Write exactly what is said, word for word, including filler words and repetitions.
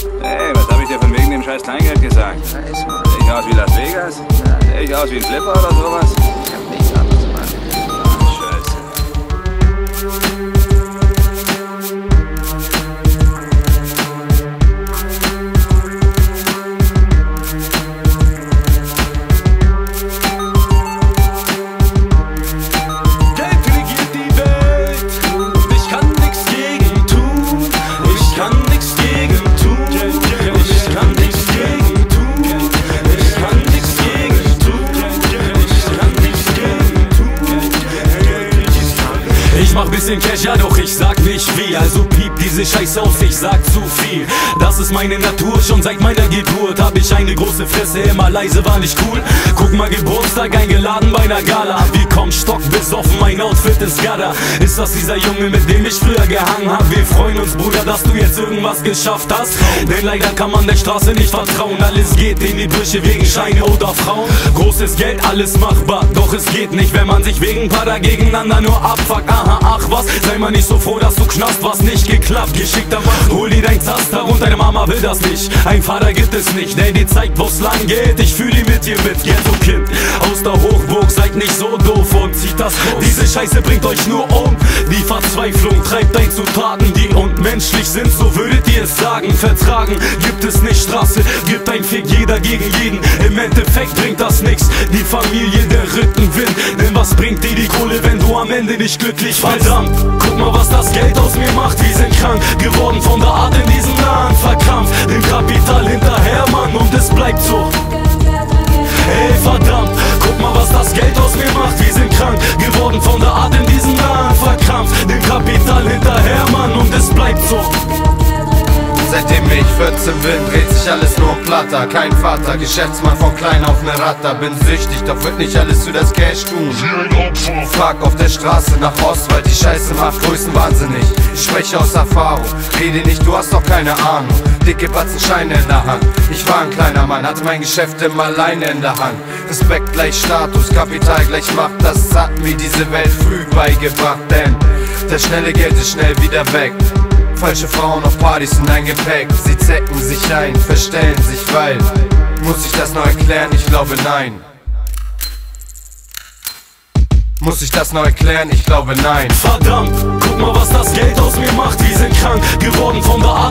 Hey, was hab ich dir von wegen dem scheiß Kleingeld gesagt? Scheiß, Mann. Sehe ich aus wie Las Vegas? Sehe ich aus wie ein Flipper oder sowas? Ich hab nichts anderes, Mann. Scheiße. Mach bisschen Cash, ja doch ich sag nicht wie. Also piep diese Scheiße aus, ich sag zu viel. Das ist meine Natur, schon seit meiner Geburt hab ich eine große Fresse, immer leise, war nicht cool. Guck mal, Geburtstag eingeladen bei einer Gala. Wir kommen stockbesoffen, mein Outfit ist Gada. Ist das dieser Junge, mit dem ich früher gehangen hab? Wir freuen uns, Bruder, dass du jetzt irgendwas geschafft hast. Denn leider kann man der Straße nicht vertrauen. Alles geht in die Brüche wegen Scheine oder Frauen. Großes Geld, alles machbar, doch es geht nicht, wenn man sich wegen Pader gegeneinander nur abfuckt. Aha, ach was, sei mal nicht so froh, dass du knast, was nicht geklappt. Geschickter Mann, hol dir dein Zaster und deine Mama will das nicht. Ein Vater gibt es nicht, der dir zeigt, wo's lang geht. Ich fühle mit dir mit, Ghetto-Kind aus der Hochburg, seid nicht so doof und zieht das groß. Diese Scheiße bringt euch nur um. Die Verzweiflung treibt ein zu Taten, die unmenschlich sind, so würdet ihr es sagen. Vertragen gibt es nicht, Straße gibt ein Fick, jeder gegen jeden. Im Endeffekt bringt das nix, die Familie der Rückenwind. Denn was bringt dir die Kohle, wenn du am Ende nicht glücklich bist? Verdammt, guck mal, was das Geld aus mir macht. Wir sind krank geworden von der Art in diesem Land. Verkrampft, dem Kapital hinterher, Mann, und es bleibt so. Ey, verdammt, guck mal, was das Geld aus mir macht. Wir sind krank geworden von der Art in diesem Land. Verkrampft, dem Kapital hinterher, Mann, und es bleibt so. Seitdem ich vierzehn bin, dreht sich alles nur um Platter. Kein Vater, Geschäftsmann von klein auf ne Ratter. Bin süchtig, doch wird nicht alles für das Cash tun. Frag auf der Straße nach Oswald, die Scheiße macht größenwahnsinnig. Ich spreche aus Erfahrung, rede nicht, du hast doch keine Ahnung. Dicke Batzen Scheine in der Hand. Ich war ein kleiner Mann, hatte mein Geschäft immer alleine in der Hand. Respekt gleich Status, Kapital gleich Macht. Das hat mir diese Welt früh beigebracht. Denn das schnelle Geld ist schnell wieder weg. Falsche Frauen auf Partys in dein Gepäck. Sie zecken sich ein, verstellen sich, weil muss ich das noch erklären? Ich glaube nein. Muss ich das noch erklären? Ich glaube nein. Verdammt, guck mal, was das Geld aus mir macht. Wir sind krank geworden von der Art